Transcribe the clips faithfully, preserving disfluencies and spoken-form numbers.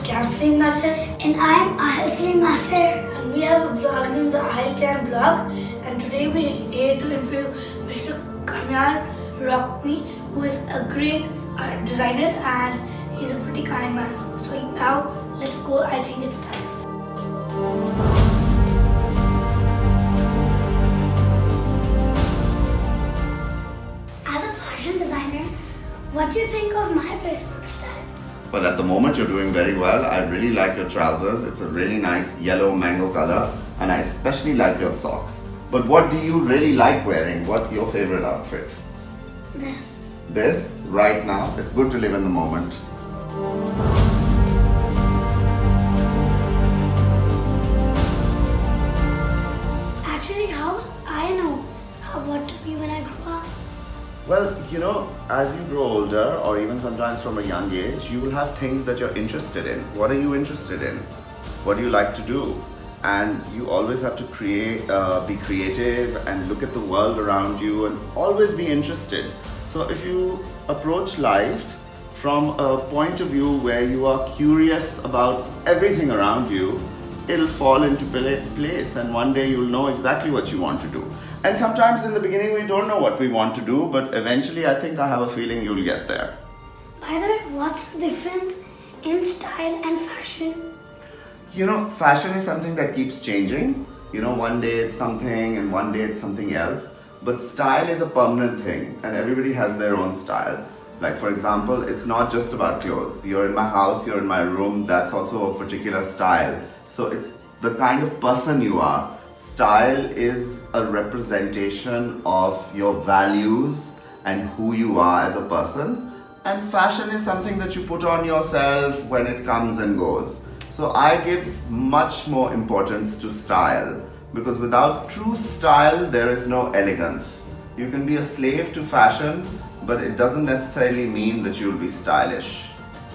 Keyaan Nasser. And I'm Aahil Nasser. And we have a blog named the Aahilkeyaan blog. And today we're here to interview Mister Kamiar Rokni, who is a great art designer and he's a pretty kind man. So now let's go. I think it's time. As a fashion designer, what do you think of my personal style? Well, at the moment you're doing very well. I really like your trousers. It's a really nice yellow mango color, and I especially like your socks. But what do you really like wearing? What's your favorite outfit? This. This? Right now? It's good to live in the moment. Actually, how will I know how what to be when I grow up? Well, you know, as you grow older, or even sometimes from a young age, you will have things that you're interested in. What are you interested in? What do you like to do? And you always have to create, uh, be creative and look at the world around you and always be interested. So if you approach life from a point of view where you are curious about everything around you, it'll fall into place, and one day you'll know exactly what you want to do. And sometimes in the beginning we don't know what we want to do, but eventually I think I have a feeling you'll get there. By the way, what's the difference in style and fashion? You know, fashion is something that keeps changing. You know, one day it's something and one day it's something else. But style is a permanent thing, and everybody has their own style. Like for example, it's not just about clothes. You're in my house, you're in my room, that's also a particular style. So it's the kind of person you are. Style is a representation of your values and who you are as a person. And fashion is something that you put on yourself when it comes and goes. So I give much more importance to style, because without true style, there is no elegance. You can be a slave to fashion, but it doesn't necessarily mean that you'll be stylish.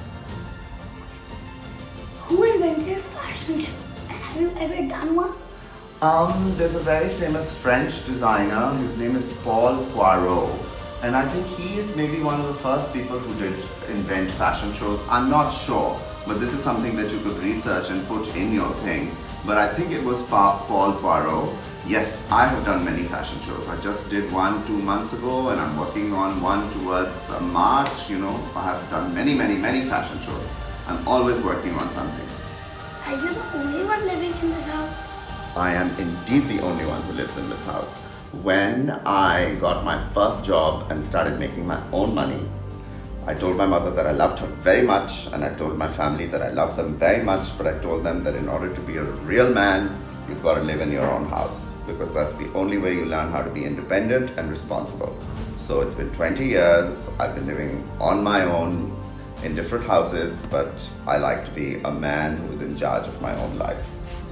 Who invented fashion shows? And have you ever done one? Um, there's a very famous French designer. His name is Paul Poirot. And I think he is maybe one of the first people who did invent fashion shows. I'm not sure, but this is something that you could research and put in your thing. But I think it was pa Paul Poirot. Yes, I have done many fashion shows. I just did one two months ago, and I'm working on one towards uh, March. You know, I have done many, many, many fashion shows. I'm always working on something. Are you the only one living in this house? I am indeed the only one who lives in this house. When I got my first job and started making my own money, I told my mother that I loved her very much, and I told my family that I loved them very much, but I told them that in order to be a real man, you've got to live in your own house, because that's the only way you learn how to be independent and responsible. So it's been twenty years, I've been living on my own in different houses, but I like to be a man who's in charge of my own life.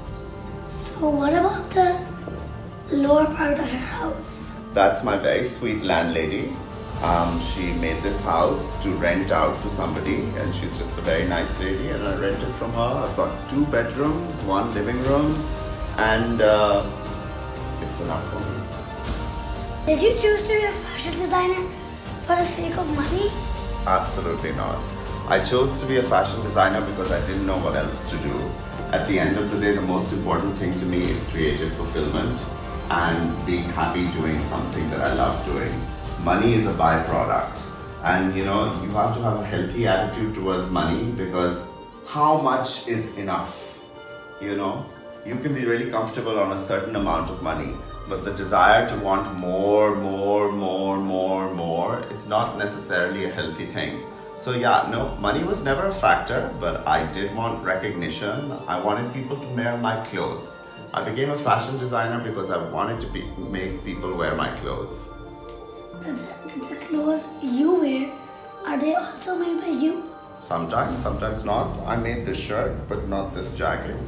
So what about the lower part of your house? That's my very sweet landlady. Um, she made this house to rent out to somebody, and she's just a very nice lady, and I rent it from her. I've got two bedrooms, one living room, and uh, it's enough for me. Did you choose to be a fashion designer for the sake of money? Absolutely not. I chose to be a fashion designer because I didn't know what else to do. At the end of the day, the most important thing to me is creative fulfillment and being happy doing something that I love doing. Money is a byproduct, and you know, you have to have a healthy attitude towards money, because how much is enough? You know, you can be really comfortable on a certain amount of money, but the desire to want more, more, more, more, more is not necessarily a healthy thing. So yeah, no, money was never a factor, but I did want recognition. I wanted people to wear my clothes. I became a fashion designer because I wanted to be, make people wear my clothes. The, the, the clothes you wear, are they also made by you? Sometimes, sometimes not. I made this shirt, but not this jacket.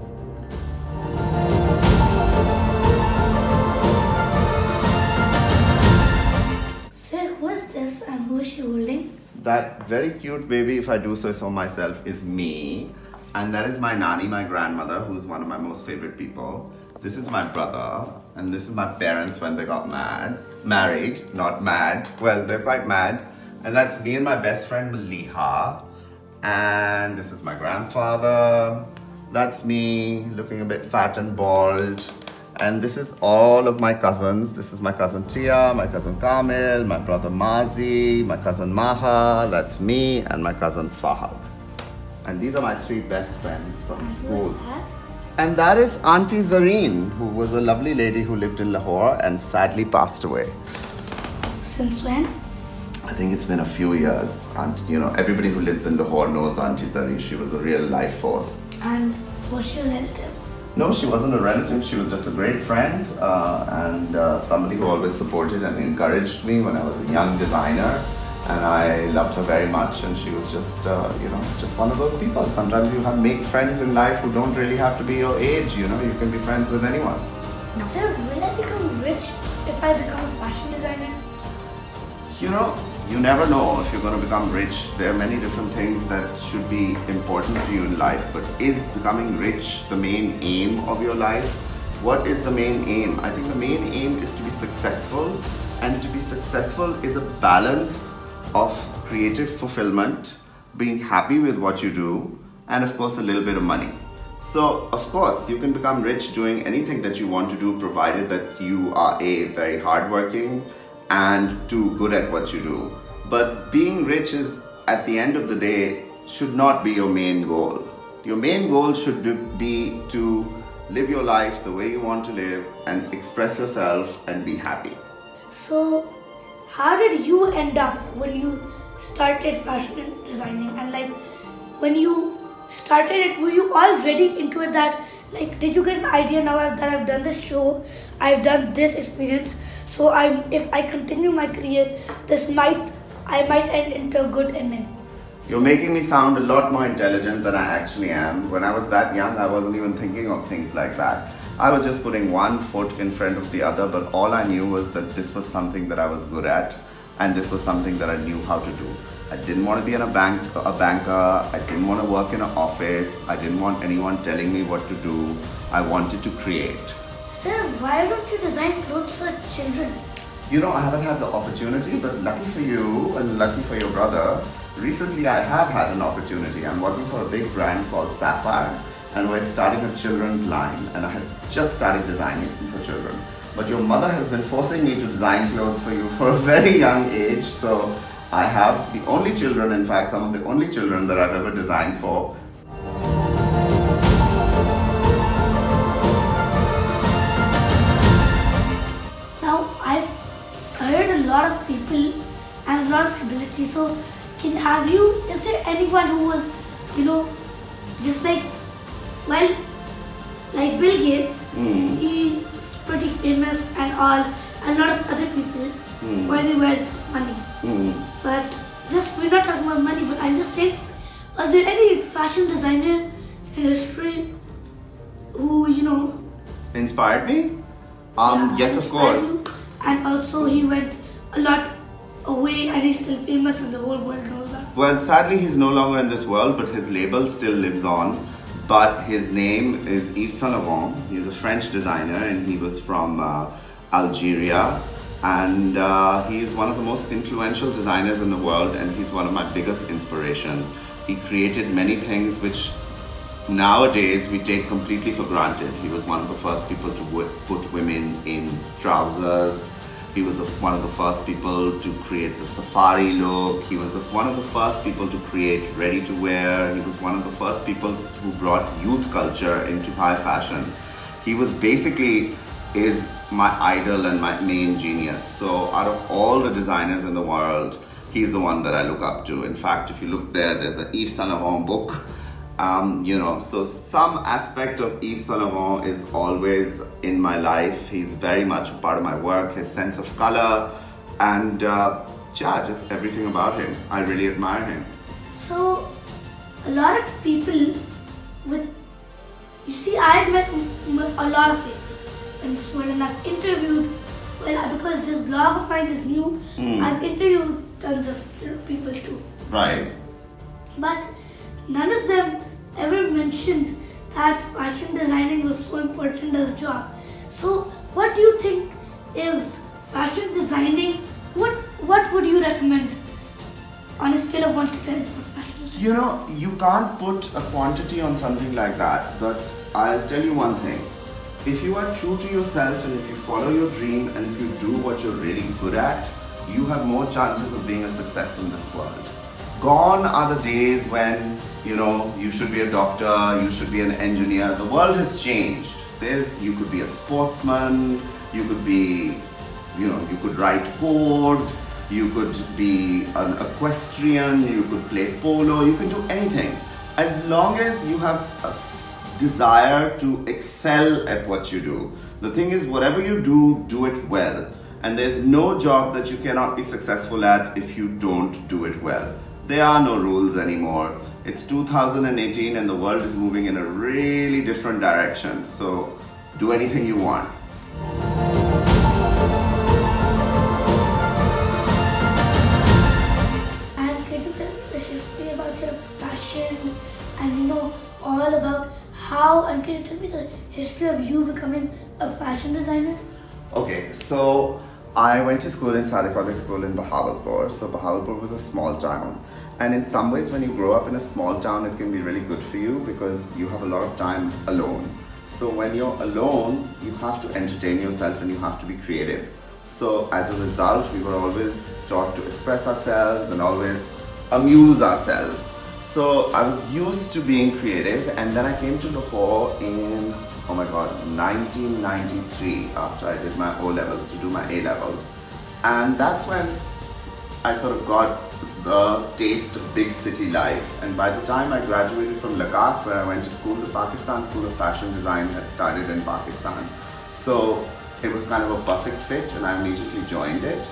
So who is this and who is she holding? That very cute baby, if I do say so myself, is me. And that is my nani, my grandmother, who's one of my most favorite people. This is my brother, and this is my parents when they got mad. Married, not mad. Well, they're quite mad. And that's me and my best friend, Maliha. And this is my grandfather. That's me, looking a bit fat and bald. And this is all of my cousins. This is my cousin Tia, my cousin Kamil, my brother Mazi, my cousin Maha, that's me, and my cousin Fahad. And these are my three best friends from And school. what's that? And that is Auntie Zareen, who was a lovely lady who lived in Lahore and sadly passed away. Since when? I think it's been a few years. And you know, everybody who lives in Lahore knows Auntie Zareen. She was a real life force. And was she a relative? No, she wasn't a relative. She was just a great friend uh, and uh, somebody who always supported and encouraged me when I was a young designer. And I loved her very much. And she was just, uh, you know, just one of those people. Sometimes you have make friends in life who don't really have to be your age. You know, you can be friends with anyone. Sir, will I become rich if I become a fashion designer? You know, you never know if you're going to become rich. There are many different things that should be important to you in life, but is becoming rich the main aim of your life? What is the main aim? I think the main aim is to be successful, and to be successful is a balance of creative fulfillment, being happy with what you do, and of course a little bit of money. So of course you can become rich doing anything that you want to do, provided that you are A, very hardworking, and too good at what you do. But being rich is, at the end of the day, should not be your main goal. Your main goal should be to live your life the way you want to live and express yourself and be happy. So, how did you end up when you started fashion designing? And like, when you started it, were you already into it that, like, did you get an idea now that I've done this show, I've done this experience, so I, if I continue my career, this might, I might end into a good ending? You're making me sound a lot more intelligent than I actually am. When I was that young, I wasn't even thinking of things like that. I was just putting one foot in front of the other, but all I knew was that this was something that I was good at, and this was something that I knew how to do. I didn't want to be in a bank, a banker. I didn't want to work in an office. I didn't want anyone telling me what to do. I wanted to create. Sir, why don't you design clothes for children? You know, I haven't had the opportunity, but lucky for you and lucky for your brother, recently I have had an opportunity. I'm working for a big brand called Sapphire, and we're starting a children's line, and I have just started designing for children. But your mother has been forcing me to design clothes for you for a very young age, so I have the only children, in fact, some of the only children that I've ever designed for. Now, I've heard a lot of people and a lot of ability, so can have you, is there anyone who was, you know, just like, well, like Bill Gates, Mm. he's pretty famous and all, a lot of other people, Mm. for the wealth of money. Mm. But just, we're not talking about money, but I'm just saying, was there any fashion designer in history who, you know, Inspired me? Um, yeah, yes, of inspired course. you? And also he went a lot away and he's still famous and the whole world knows that. Well, sadly, he's no longer in this world, but his label still lives on. But his name is Yves Saint Laurent. He's a French designer, and he was from uh, Algeria. And uh, he is one of the most influential designers in the world, and he's one of my biggest inspiration. He created many things which nowadays we take completely for granted. He was one of the first people to put women in trousers. He was the, one of the first people to create the safari look. He was the, one of the first people to create ready-to-wear. He was one of the first people who brought youth culture into high fashion. He was basically is my idol and my main genius. So out of all the designers in the world, he's the one that I look up to. In fact, if you look there, there's an Yves Saint Laurent book. Um, you know, so some aspect of Yves Saint Laurent is always in my life. He's very much a part of my work, his sense of color, and uh, yeah, just everything about him. I really admire him. So, a lot of people with, you see, I've met m- a lot of people in this world and I've interviewed, well, because this blog of mine is new, Mm. I've interviewed tons of people too. Right. But none of them ever mentioned that fashion designing was so important as a job. So what do you think is fashion designing? What what would you recommend on a scale scale of one to ten for fashion design? You know, you can't put a quantity on something like that, but I'll tell you one thing. If you are true to yourself and if you follow your dream and if you do what you're really good at, you have more chances of being a success in this world. Gone are the days when, you know, you should be a doctor, you should be an engineer. The world has changed. There's, you could be a sportsman, you could be, you know, you could write code, you could be an equestrian, you could play polo, you can do anything. As long as you have a desire to excel at what you do. The thing is, whatever you do, do it well. And there's no job that you cannot be successful at if you don't do it well. There are no rules anymore. It's two thousand eighteen and the world is moving in a really different direction. So do anything you want. And can you tell me the history about your passion and you know all about how, and can you tell me the history of you becoming a fashion designer? Okay, so I went to school in Sadiq Public School in Bahawalpur. So Bahawalpur was a small town. And in some ways when you grow up in a small town, it can be really good for you because you have a lot of time alone. So when you're alone, you have to entertain yourself and you have to be creative. So as a result, we were always taught to express ourselves and always amuse ourselves. So I was used to being creative, and then I came to Lahore in, oh my god, nineteen ninety-three after I did my O levels to do my A levels. And that's when I sort of got the taste of big city life. And by the time I graduated from Lakas, where I went to school, the Pakistan School of Fashion Design had started in Pakistan. So it was kind of a perfect fit and I immediately joined it.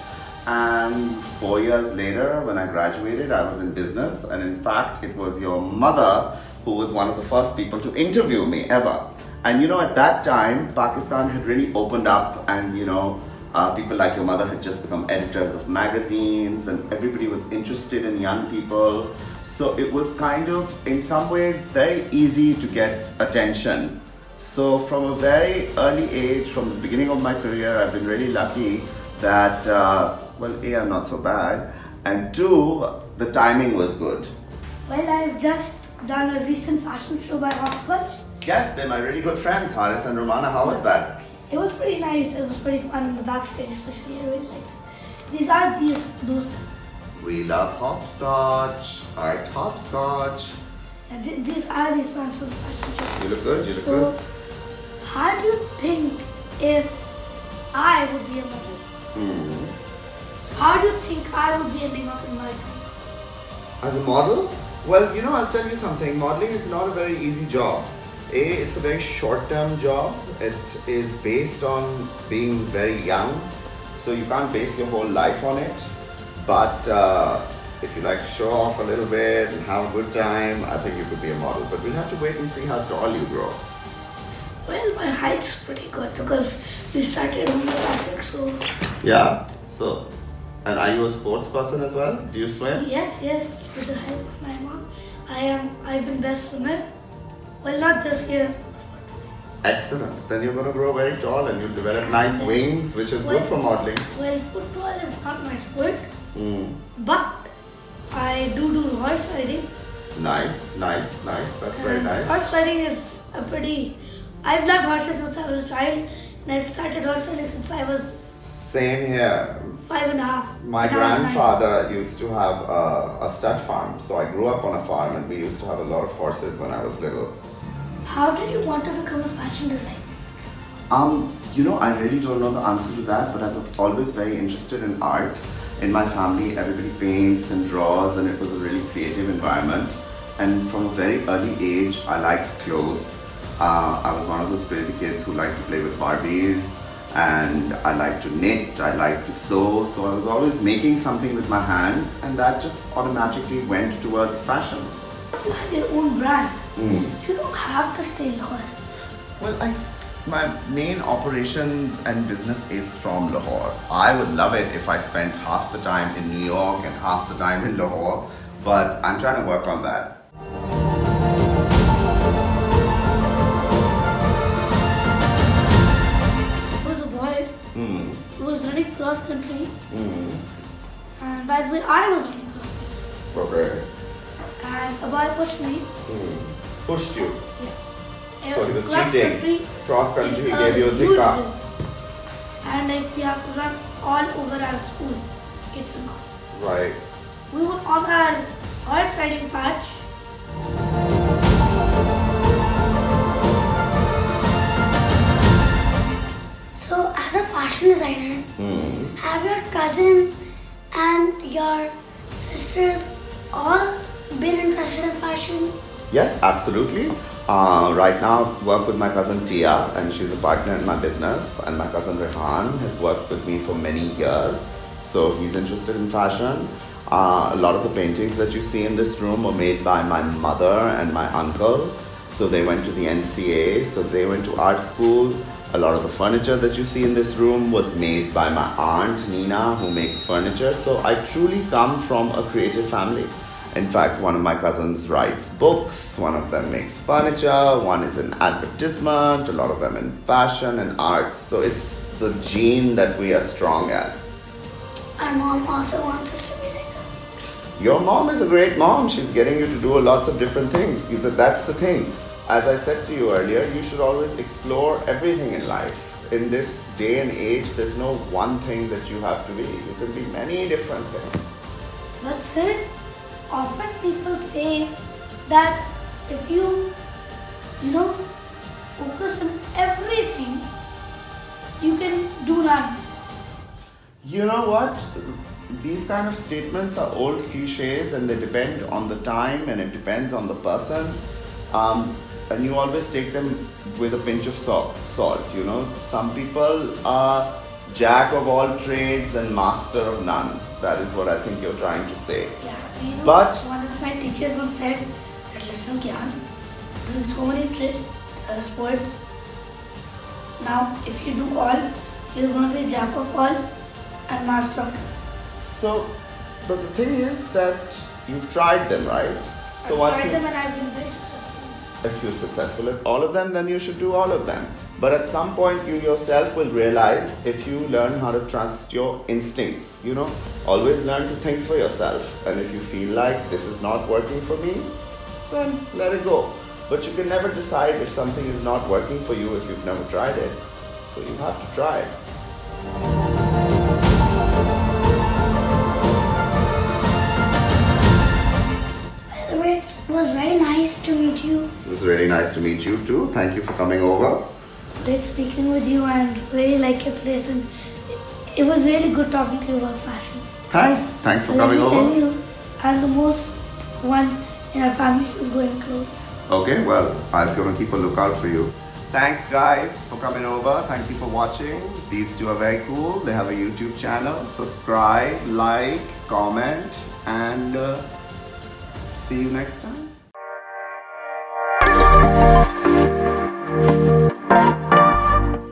And four years later, when I graduated, I was in business. And in fact, it was your mother who was one of the first people to interview me ever. And you know, at that time, Pakistan had really opened up and, you know, uh, people like your mother had just become editors of magazines and everybody was interested in young people. So it was kind of, in some ways, very easy to get attention. So from a very early age, from the beginning of my career, I've been really lucky that, uh, well, A, I'm not so bad, and two, the timing was good. Well, I've just done a recent fashion show by Hopscotch. Yes, they're my really good friends, Haris and Romana. How was that? It was pretty nice. It was pretty fun in the backstage, especially. I really liked it. These are these those things. We love hopscotch. Art hopscotch. And th these are these plans for the fashion show. You look good. You look so, good. how do you think if I would be a model? Hmm. How do you think I would be ending up in my time? As a model? Well, you know, I'll tell you something. Modeling is not a very easy job. A, it's a very short-term job. It is based on being very young, so you can't base your whole life on it. But uh, if you like to show off a little bit and have a good time, I think you could be a model. But we'll have to wait and see how tall you grow. Well, my height's pretty good because we started on the project, so... Yeah, so... And are you a sports person as well? Do you swim? Yes, yes, with the help of my mom. I am, I've been best swimmer. Well, not this year. Excellent. Then you're going to grow very tall and you'll develop nice wings, which is well, good for modeling. Well, football is not my sport, Mm. but I do do horse riding. Nice, nice, nice. That's very And nice. Horse riding is a pretty... I've loved horses since I was a child, and I started horse riding since I was Same here. five and a half. My Now I'm grandfather used to have a, a stud farm, so I grew up on a farm and we used to have a lot of horses when I was little. nine. How did you want to become a fashion designer? Um, you know, I really don't know the answer to that, but I was always very interested in art. In my family, everybody paints and draws, and it was a really creative environment. And from a very early age, I liked clothes. Uh, I was one of those crazy kids who liked to play with Barbies, and I liked to knit, I liked to sew, so I was always making something with my hands, and that just automatically went towards fashion. You have your own brand. Mm. You don't have to stay in Lahore. Well, I, my main operations and business is from Lahore. I would love it if I spent half the time in New York and half the time in Lahore, but I'm trying to work on that. Mm. He was running cross country, Mm. and by the way, I was running cross country. Okay. And a boy pushed me. Hmm. Pushed you. Yeah. So he was Cross cheating. country Cross country, is he gave you a huge dhika. race. And like we have to run all over our school. It's a Right. We were on our horse riding patch. So, as a fashion designer, Hmm. have your cousins and your sisters all been interested in fashion? Yes, absolutely. Uh, right now, work with my cousin Tia, and she's a partner in my business. And my cousin Rehan has worked with me for many years, so he's interested in fashion. Uh, a lot of the paintings that you see in this room were made by my mother and my uncle. So they went to the N C A, so they went to art school. A lot of the furniture that you see in this room was made by my aunt Nina, who makes furniture. So I truly come from a creative family. In fact, one of my cousins writes books, one of them makes furniture, one is in advertisement, a lot of them in fashion and art. So it's the gene that we are strong at. Our mom also wants us to be like us. Your mom is a great mom. She's getting you to do lots of different things. That's the thing. As I said to you earlier, you should always explore everything in life. In this day and age, there's no one thing that you have to be. You can be many different things. But sir, often people say that if you, you know, focus on everything, you can do none. You know what? These kind of statements are old cliches and they depend on the time and it depends on the person. Um, and you always take them with a pinch of salt, salt, you know. Some people are jack of all trades and master of none. That is what I think you're trying to say. Yeah, you know, But one of my teachers once said that listen, Keyaan, doing so many tra- uh, sports. Now, if you do all, you're going to be jack of all and master of none. so, but the thing is that you've tried them, right? So I've once tried you- them and I've been very successful. If you're successful at all of them, then you should do all of them. But at some point, you yourself will realize if you learn how to trust your instincts, you know, always learn to think for yourself. And if you feel like this is not working for me, then let it go. But you can never decide if something is not working for you if you've never tried it. So you have to try it. By the way, it was very nice to meet you. It was really nice to meet you too. Thank you for coming over. Great speaking with you and really like your place, and it was really good talking to you about fashion. Thanks. Thanks for Let coming me over. tell you, I'm the most one in our family who's going clothes. Okay, well, I'm going to keep a lookout for you. Thanks guys for coming over. Thank you for watching. These two are very cool. They have a YouTube channel. Subscribe, like, comment, and uh, see you next time.